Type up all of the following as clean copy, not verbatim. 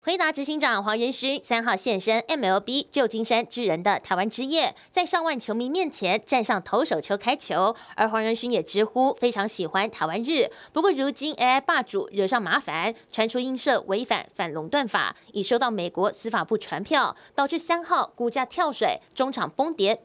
辉达执行长黄仁勋3号现身 MLB 旧金山巨人的台湾之夜，在上万球迷面前站上投手丘开球，而黄仁勋也直呼非常喜欢台湾日。不过如今 AI 霸主惹上麻烦，传出映射违反反垄断法，已收到美国司法部传票，导致3号股价跳水，中场崩跌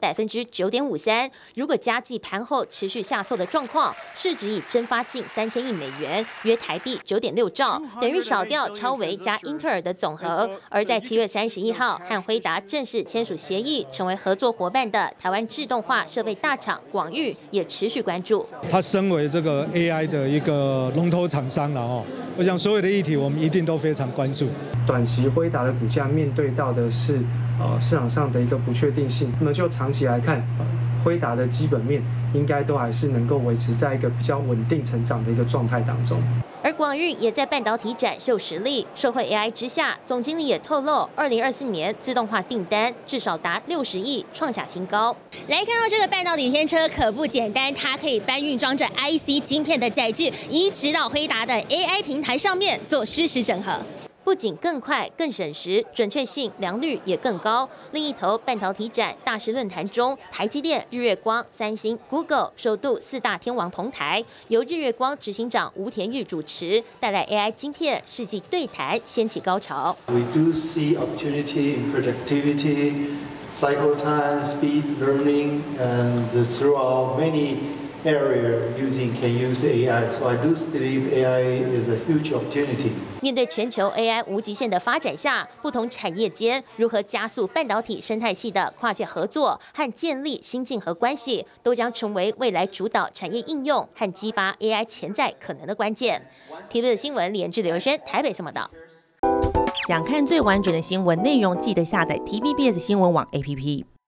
9.53%。如果加计盘后持续下挫的状况，市值已蒸发近3000亿美元，约台币9.6兆，等于少掉超微加英特尔的总和。而在7月31号和辉达正式签署协议，成为合作伙伴的台湾自动化设备大厂广域也持续关注。 它身为这个 AI 的一个龙头厂商了哦，我想所有的议题我们一定都非常关注。 短期辉达的股价面对到的是市场上的一个不确定性，那么就长期来看，辉达的基本面应该都还是能够维持在一个比较稳定成长的一个状态当中。 而广运也在半导体展秀实力，社会 AI 之下，总经理也透露，2024年自动化订单至少达60亿，创下新高。 来看到这个半导体天车可不简单，它可以搬运装着 IC 晶片的载具，移植到辉达的 AI 平台上面做虚实整合。 不仅更快、更省时，准确性、良率也更高。另一头，半导体展大师论坛中，台积电、日月光、三星、Google 首度4大天王同台，由日月光执行长吴田玉主持，带来 AI 晶片世纪对谈，掀起高潮。 We do see opportunity in productivity, cycle time, speed, learning, and throughout many area can use AI. So I do believe AI is a huge opportunity. 面对全球 AI 无极限的发展下，不同产业间如何加速半导体生态系的跨界合作和建立新竞合关系，都将成为未来主导产业应用和激发 AI 潜在可能的关键。TVB 的新闻连至刘轩台北报道。 想看最完整的新闻内容，记得下载 TVBS 新闻网 APP。